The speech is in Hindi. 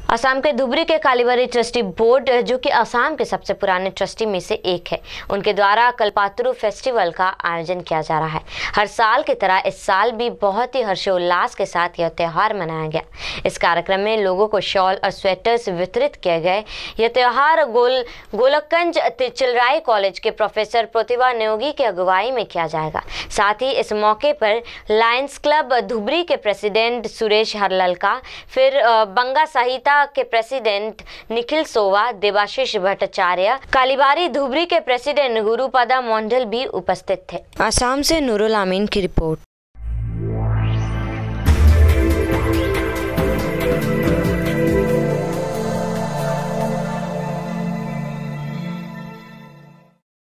असम के धुबरी के कालीबरी ट्रस्टी बोर्ड, जो कि असम के सबसे पुराने ट्रस्टी में से एक है, उनके द्वारा कल्पातुरु फेस्टिवल का आयोजन किया जा रहा है। हर साल की तरह इस साल भी बहुत ही हर्षोल्लास के साथ यह त्यौहार मनाया गया। इस कार्यक्रम में लोगों को शॉल और स्वेटर्स वितरित किए गए। यह त्यौहार गोलकगंज तिलचराई कॉलेज के प्रोफेसर प्रतिभा नेगी की अगुवाई में किया जाएगा। साथ ही इस मौके पर लायंस क्लब धुबरी के प्रेसिडेंट सुरेश हरललका, फिर बंगा साहिता के प्रेसिडेंट निखिल सोवा, देवाशीष भट्टाचार्य, कालीबारी धुबरी के प्रेसिडेंट गुरुपदा मंडल भी उपस्थित थे। असम से नूरुल अमीन की रिपोर्ट।